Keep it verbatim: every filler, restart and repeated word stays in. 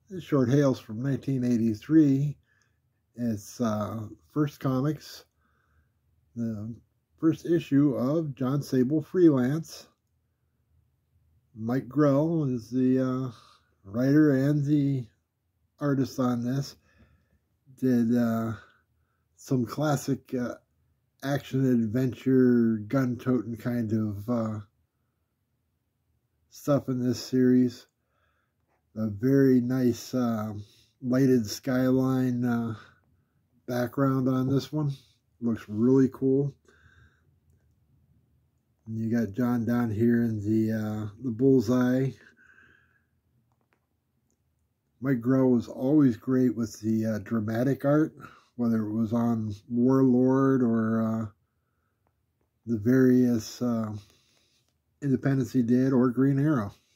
This short hails from nineteen eighty-three. It's uh, First Comics, the first issue of John Sable Freelance. Mike Grell is the uh, writer and the artist on this. Did uh, some classic uh, action-adventure, gun-toting kind of uh, stuff in this series. A very nice uh, lighted skyline uh, background on this one. Looks really cool. And you got John down here in the uh, the bullseye. Mike Grell was always great with the uh, dramatic art, whether it was on Warlord or uh, the various uh, independents he did, or Green Arrow.